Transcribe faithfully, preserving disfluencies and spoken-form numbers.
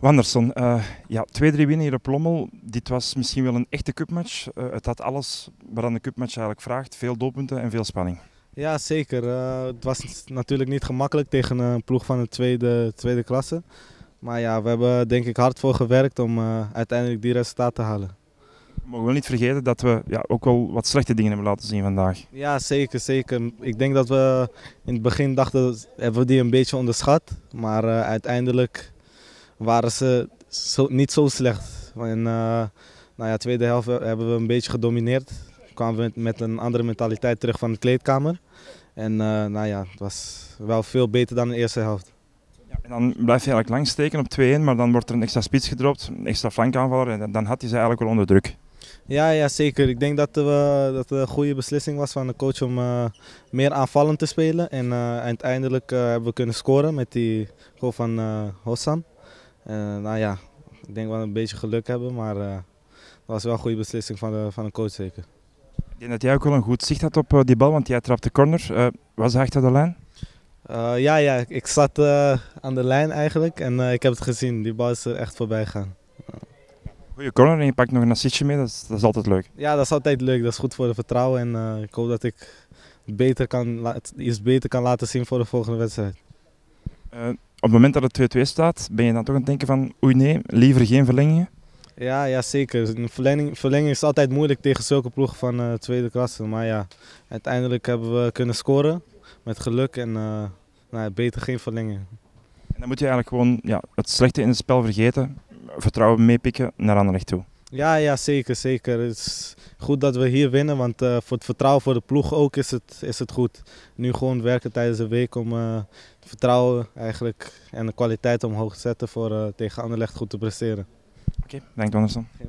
Wanderson, uh, ja, twee drie winnen hier op Lommel. Dit was misschien wel een echte cupmatch. Uh, het had alles wat een cupmatch eigenlijk vraagt. Veel doelpunten en veel spanning. Ja, zeker. Uh, het was natuurlijk niet gemakkelijk tegen een ploeg van de tweede, tweede klasse. Maar ja, we hebben denk ik hard voor gewerkt om uh, uiteindelijk die resultaat te halen. We mogen wel niet vergeten dat we ja, ook wel wat slechte dingen hebben laten zien vandaag. Ja, zeker, zeker. Ik denk dat we in het begin dachten, hebben we die een beetje onderschat. Maar uh, uiteindelijk waren ze zo, niet zo slecht. En uh, nou ja, tweede helft hebben we een beetje gedomineerd. Kwamen we met een andere mentaliteit terug van de kleedkamer. En uh, nou ja, het was wel veel beter dan de eerste helft. Ja, en dan blijf je eigenlijk lang steken op twee-een, maar dan wordt er een extra spits gedropt, een extra flankaanvaller en dan had hij ze eigenlijk wel onder druk. Ja, ja, zeker. Ik denk dat, we, dat het een goede beslissing was van de coach om uh, meer aanvallend te spelen. En uh, uiteindelijk uh, hebben we kunnen scoren met die goal van uh, Hossam. Uh, nou ja, ik denk dat we een beetje geluk hebben, maar uh, dat was wel een goede beslissing van de, van de coach zeker. Ik denk dat jij ook wel een goed zicht had op uh, die bal, want jij trapt de corner. Uh, was hij achter de lijn? Uh, ja, ja, ik zat uh, aan de lijn eigenlijk en uh, ik heb het gezien. Die bal is er echt voorbij gegaan. Goeie corner en je pakt nog een assistje mee, dat is, dat is altijd leuk. Ja, dat is altijd leuk. Dat is goed voor het vertrouwen en uh, ik hoop dat ik beter kan, iets beter kan laten zien voor de volgende wedstrijd. Uh, op het moment dat het twee-twee staat, ben je dan toch aan het denken van oei nee, liever geen verlengingen? Ja, ja, zeker. Een verlenging, verlenging is altijd moeilijk tegen zulke ploegen van uh, tweede klasse. Maar ja, uiteindelijk hebben we kunnen scoren met geluk en uh, nou, beter geen verlenging. En dan moet je eigenlijk gewoon ja, het slechte in het spel vergeten, vertrouwen meepikken naar Anderlecht toe. Ja, ja, zeker, zeker. Het is goed dat we hier winnen, want uh, voor het vertrouwen voor de ploeg ook is het, is het goed. Nu gewoon werken tijdens de week om uh, het vertrouwen eigenlijk en de kwaliteit omhoog te zetten voor uh, tegen Anderlecht goed te presteren. Oké, okay, bedankt Anderson.